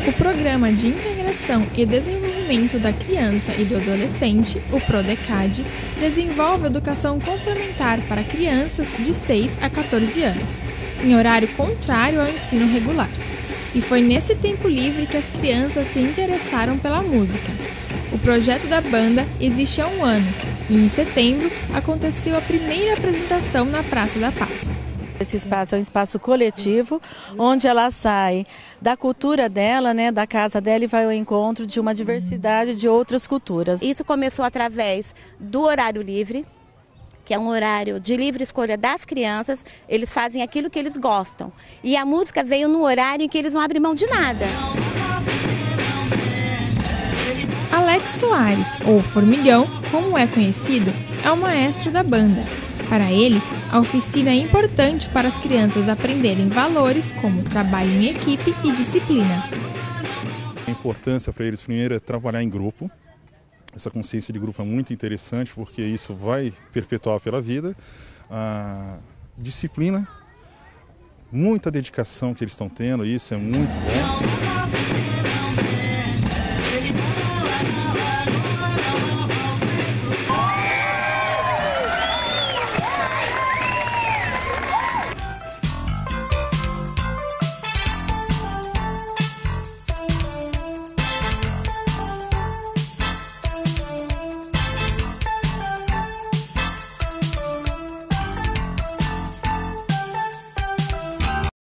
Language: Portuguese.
O Programa de Integração e Desenvolvimento da Criança e do Adolescente, o PRODECAD, desenvolve educação complementar para crianças de 6 a 14 anos, em horário contrário ao ensino regular. E foi nesse tempo livre que as crianças se interessaram pela música. O projeto da banda existe há um ano e, em setembro, aconteceu a primeira apresentação na Praça da Paz. Esse espaço é um espaço coletivo, onde ela sai da cultura dela, da casa dela, e vai ao encontro de uma diversidade de outras culturas. Isso começou através do horário livre, que é um horário de livre escolha das crianças. Eles fazem aquilo que eles gostam. E a música veio no horário em que eles não abrem mão de nada. Alex Soares, ou Formigão, como é conhecido, é o maestro da banda. Para ele, a oficina é importante para as crianças aprenderem valores como trabalho em equipe e disciplina. A importância para eles, primeiro, é trabalhar em grupo. Essa consciência de grupo é muito interessante, porque isso vai perpetuar pela vida. A disciplina, muita dedicação que eles estão tendo, isso é muito bom.